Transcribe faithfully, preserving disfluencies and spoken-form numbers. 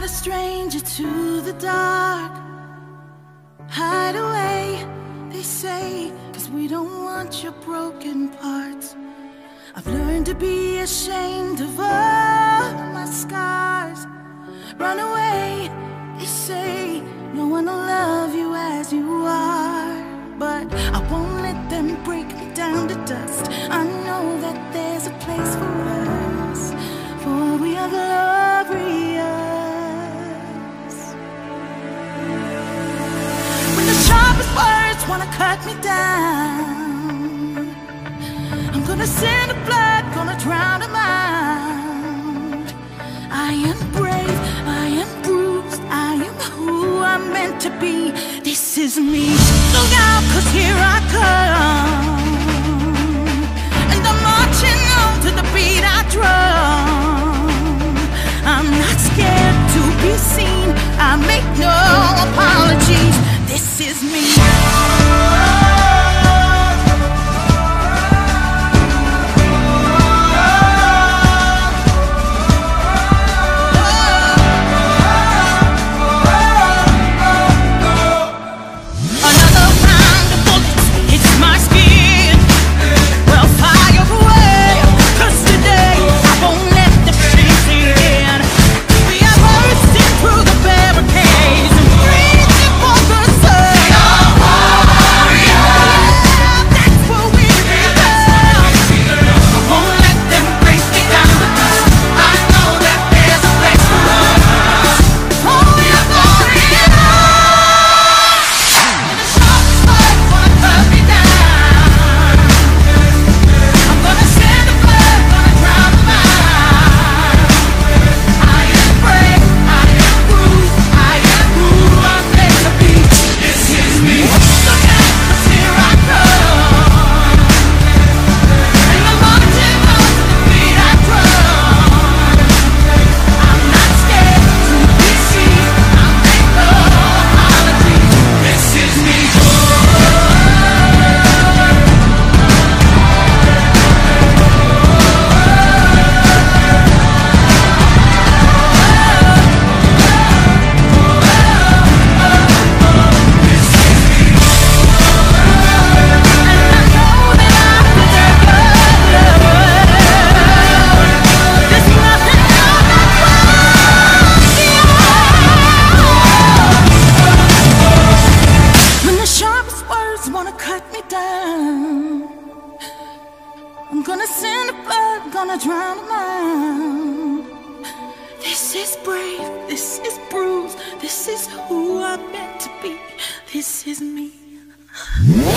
a stranger to the dark. Hide away, they say, 'cause we don't want your broken parts. I've learned to be ashamed of all my scars. Run away, they say, no one will love you as you are. But I won't let them break me down to dust. I know that there's a place for us, for we are glorious. When the sharpest words wanna cut me down, I'm gonna send the blood, gonna drown them out. I am brave, I am bruised, I am who I'm meant to be. This is me. Look out, 'cause here I come, and I'm marching on to the beat I drum. I'm not scared to be seen, I make no apologies. This is me. I'm gonna send the blood, gonna drown them out. This is brave, this is bruised, this is who I'm meant to be. This is me.